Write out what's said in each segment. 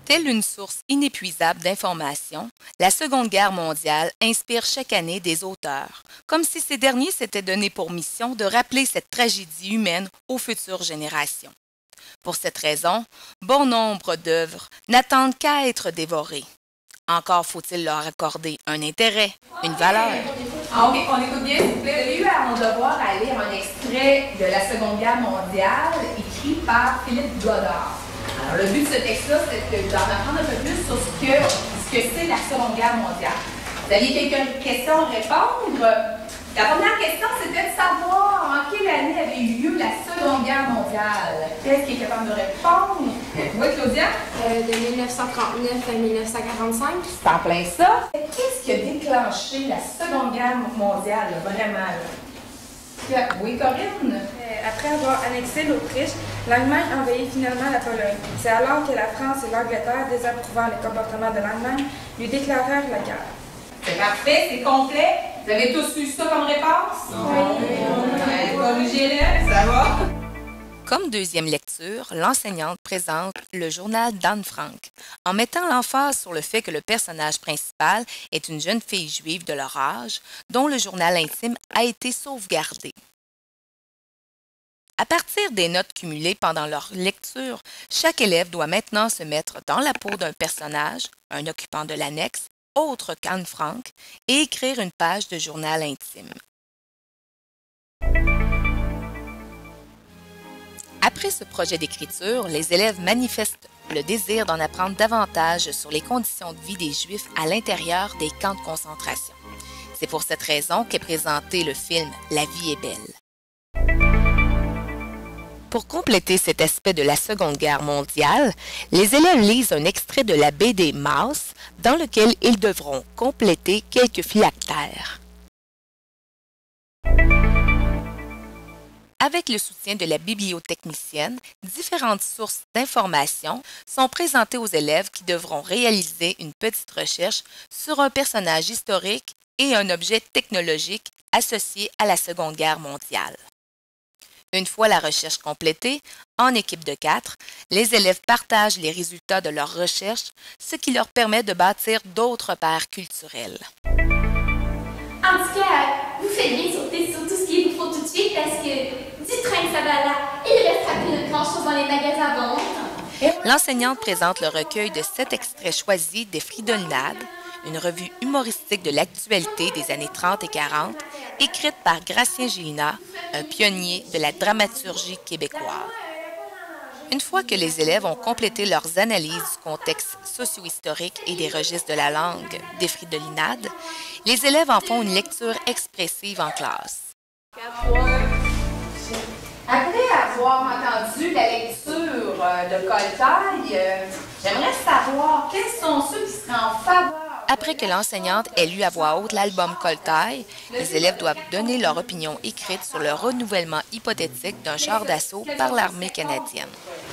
Telle une source inépuisable d'informations, la Seconde Guerre mondiale inspire chaque année des auteurs, comme si ces derniers s'étaient donné pour mission de rappeler cette tragédie humaine aux futures générations. Pour cette raison, bon nombre d'œuvres n'attendent qu'à être dévorées. Encore faut-il leur accorder un intérêt, une valeur. On écoute bien, s'il vous plaît. J'ai eu à mon devoir à lire un extrait de la Seconde Guerre mondiale écrit par Philippe Godard. Alors, le but de ce texte-là, c'est d'en apprendre un peu plus sur ce que c'est la Seconde Guerre mondiale. Vous aviez quelques questions à répondre. La première question, c'était de savoir en quelle année avait eu lieu la Seconde Guerre mondiale. Qu'est-ce qui est capable de répondre? Oui, Claudia? De 1939 à 1945. C'est en plein ça. Qu'est-ce qui a déclenché la Seconde Guerre mondiale, vraiment? Oui, Corinne? Après avoir annexé l'Autriche, l'Allemagne envahit finalement la Pologne. C'est alors que la France et l'Angleterre, désapprouvant le comportement de l'Allemagne, lui déclarèrent la guerre. C'est parfait, c'est complet. Vous avez tous eu ça comme réponse? Oui. Corrigez-le, ça va? Comme deuxième lecture, l'enseignante présente le journal d'Anne Frank, en mettant l'emphase sur le fait que le personnage principal est une jeune fille juive de leur âge, dont le journal intime a été sauvegardé. À partir des notes cumulées pendant leur lecture, chaque élève doit maintenant se mettre dans la peau d'un personnage, un occupant de l'annexe, autre qu'Anne Frank, et écrire une page de journal intime. Après ce projet d'écriture, les élèves manifestent le désir d'en apprendre davantage sur les conditions de vie des Juifs à l'intérieur des camps de concentration. C'est pour cette raison qu'est présenté le film La vie est belle. Pour compléter cet aspect de la Seconde Guerre mondiale, les élèves lisent un extrait de la BD Maus dans lequel ils devront compléter quelques phylactères. Avec le soutien de la bibliotechnicienne, différentes sources d'informations sont présentées aux élèves qui devront réaliser une petite recherche sur un personnage historique et un objet technologique associé à la Seconde Guerre mondiale. Une fois la recherche complétée, en équipe de 4, les élèves partagent les résultats de leur recherche, ce qui leur permet de bâtir d'autres repères culturels. En tout cas, vous faites bien sauter sur tout ce qu'il vous faut tout de suite parce que du train que ça va là, il restera plus de grand-chose dans les magasins à vendre. L'enseignante présente le recueil de 7 extraits choisis des Fridolinades, une revue humoristique de l'actualité des années 30 et 40, écrite par Gratien Gélinas, un pionnier de la dramaturgie québécoise. Une fois que les élèves ont complété leurs analyses du contexte socio-historique et des registres de la langue des Fridolинades, les élèves en font une lecture expressive en classe. Après avoir entendu la lecture de Coltaille, j'aimerais savoir quels sont ceux qui seraient en faveur. Après que l'enseignante ait lu à voix haute l'album Coltaille, les élèves doivent donner leur opinion écrite sur le renouvellement hypothétique d'un char d'assaut par l'armée canadienne.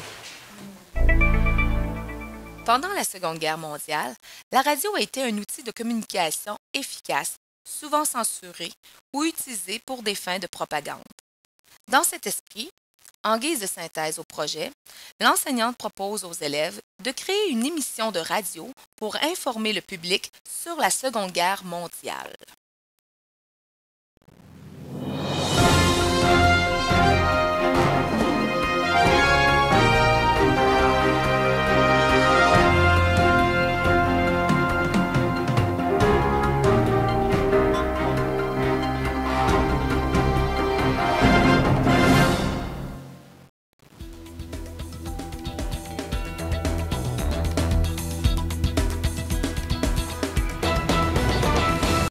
Pendant la Seconde Guerre mondiale, la radio a été un outil de communication efficace, souvent censuré ou utilisé pour des fins de propagande. Dans cet esprit, en guise de synthèse au projet, l'enseignante propose aux élèves de créer une émission de radio pour informer le public sur la Seconde Guerre mondiale.